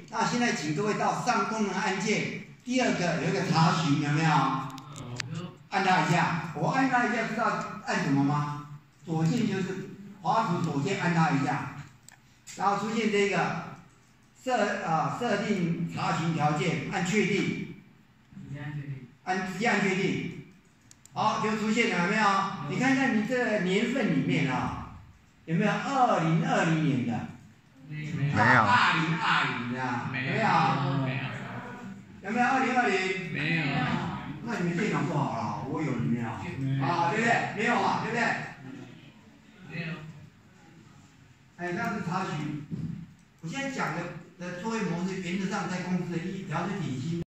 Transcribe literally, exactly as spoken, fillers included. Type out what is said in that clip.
那现在请各位到上功能按键，第二个有一个查询，有没有？按它一下，我按它一下，知道按什么吗？左键就是滑鼠左键按它一下，然后出现这个设啊设定查询条件，按确定，按直接按确定，好就出现了，有没有？你看看你这个年份里面啊，有没有二零二零年的？ 没有。 二零二零的，没有。有没有二零二零？ 没有。 那你们电脑不好了，我有你没有？啊，对不对？没有嘛，对不对？ 没有。 哎，那是查询。我现在讲的的作业模式，原则上在公司的一只要是底薪。